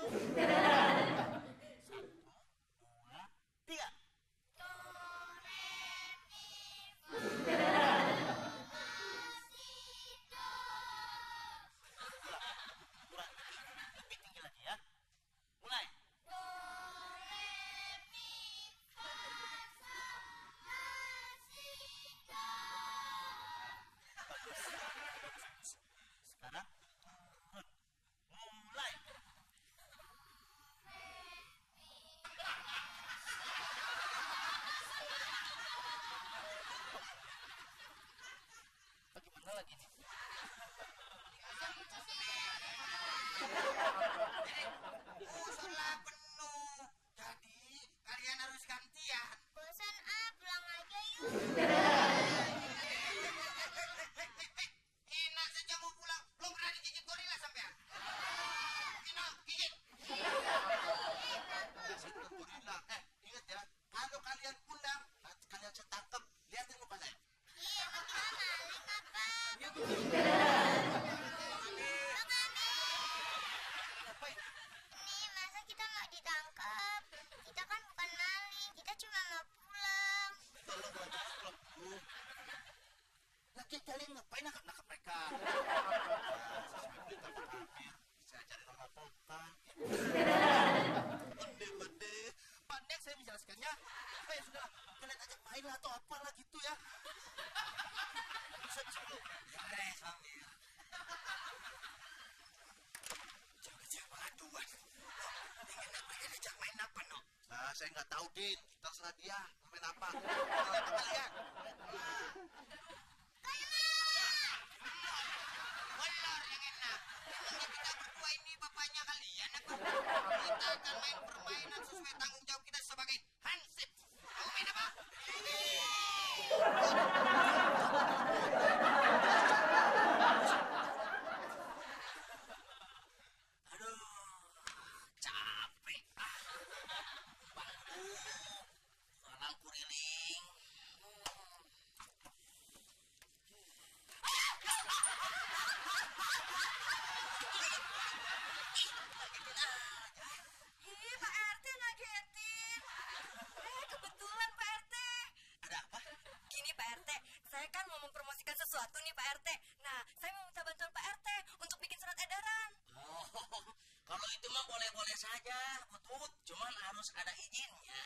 Tiga. Kurang lebih tinggi lagi ya. Mulai. Sekarang mulai. Bagaimana lagi nih? Musola penuh. Jadi kalian harus gantian. Bosan pulang aja yuk. Enak saja mau pulang, belum pernah digigit gorila sampean. Enak, gigit. Gorila. Ingat ya, kalau kalian pulang, nanti kalian saya tangkap. Lihatin muka saya. Iya, tapi maling apa? Ngapain? Nih, masa kita nggak ditangkap? Kita kan bukan maling, kita cuma mau pulang. Lagi kalian ngapain nangkap mereka? Saya cari nama Sultan. Bende. Pandai saya menjelaskannya. Ayo sudah, kalian ajak main lah atau apalah gitu ya. Bisa dulu. Sambil. Jangan aduan. Ingin mereka diajak main apa, no? Nah, saya nggak tahu, Din. Terserah dia. Main apa? Main apa kalian? Kolor yang enak. Emangnya kita berdua ini bapaknya kalian apa? Kita akan main permainan sesuai tanggung jawab kita sebagai hansip. Mau main apa? Aduh, capek. Bangku, alang kuriling. Ih, Pak RT ngagetin. Kebetulan Pak RT. Ada apa? Gini Pak RT, saya kan mau mempromosikan sesuatu nih Pak RT. Nah, saya mau minta bantuan Pak RT untuk bikin surat edaran. Oh, kalau itu mah boleh-boleh saja, Putut. Cuman harus ada izinnya.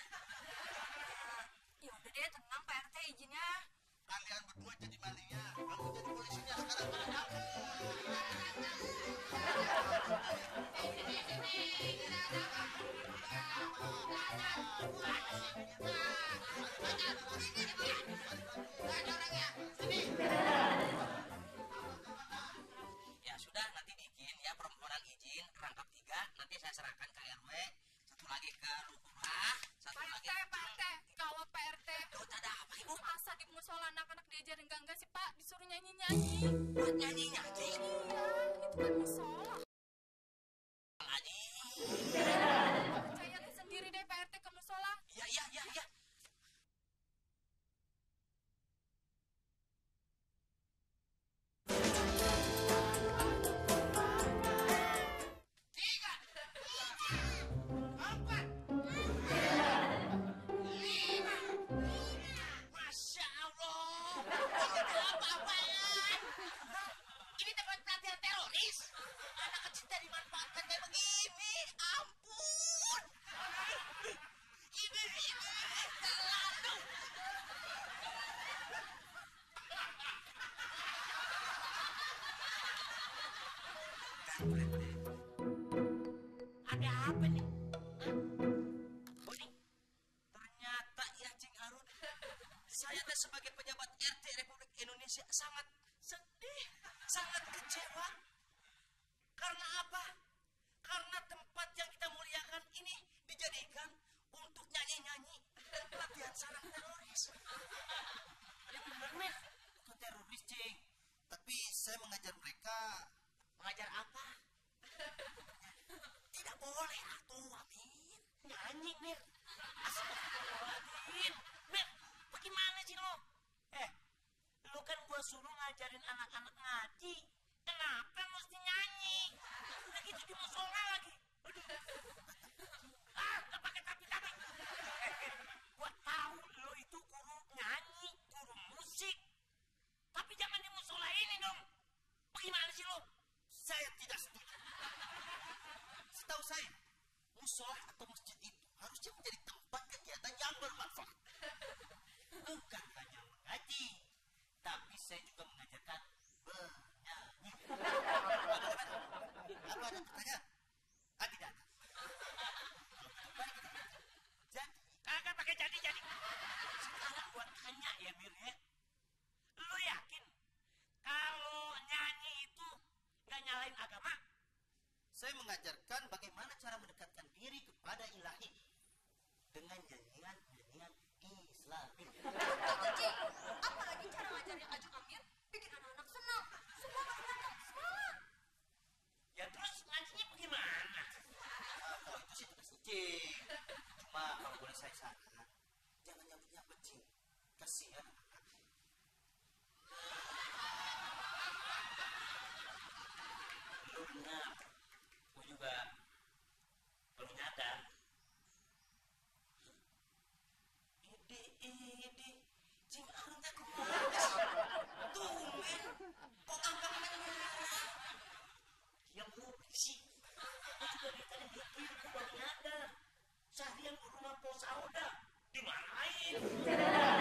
Ya udah deh, tenang Pak RT izinnya. Kalian berdua jadi malingnya. Kamu jadi polisinya sekarang. Ya sudah, nanti bikin ya permohonan izin rangkap 3. Nanti saya serahkan ke RW. Satu lagi ke lurah. Satu lagi. Pak RT, gawat Pak RT. Gawat ada apa, Ibu? Masa di musola anak-anak diajarin enggak sih Pak? Disuruh nyanyi-nyanyi. Buat nyanyi-nyanyi. Iya, itu kan musola. Nyanyi. Percaya sendiri deh Pak RT ke musola. Iya. Tiga. Empat. Lima. Masya Allah. Ini apa-apaan? Ini tempat pelatihan teroris. Anak kecil tadi dimanfaatkan kayak begini. Ampun. Ini terlalu. Ada apa nih? Oh nih, ternyata ya Cing Harun, saya teh sebagai pejabat RT Republik Indonesia sangat sedih, sangat kecewa. Karena apa? Karena tempat yang kita muliakan ini dijadikan untuk nyanyi-nyanyi dan pelatihan sarang teroris. Ini benar nih, itu teroris Cing. Tapi saya mengajar mereka. Mengajar apa? Tidak boleh atuh, Amin. Nyanyi, Mir. Astagfirullahaladzim. Mir, bagaimana sih lo? Lu kan gua suruh ngajarin anak-anak ngaji. Kenapa mesti nyanyi? Udah gitu di musola lagi. Aduh. musola atau masjid itu harusnya menjadi tempat kegiatan yang bermanfaat. Bukan hanya mengaji, tapi saya juga mengajarkan bernyanyi. Lalu ada pertanyaan? Tidak ada. Jadi, Kagak pakai jadi. Sekarang buat tanya ya Mir ya. Lu yakin kalau nyanyi itu nggak nyalain agama? saya mengajarkan bagaimana cara mendekatkan diri kepada ilahi dengan nyanyian-nyanyian Islami. Cici, apalagi cara ngajarin Ajeng Amir bikin anak-anak senang. Semua anak-anak semangat. Ya terus ngajinya bagaimana? Kalau itu sih tugas Cing. Cuma kalau boleh saya saran, jangan nyambut-nyambut Cing. Kasihan anak-anak. Lu benar. Gua juga baru nyadar. Ide, Cing Arun tak kemana? Tumben, kok angkatnya merah? Yang lu sih. Gua juga dari tadi mikir, gua baru nyadar. Seharian gua rumah pos Sauda dimarahin.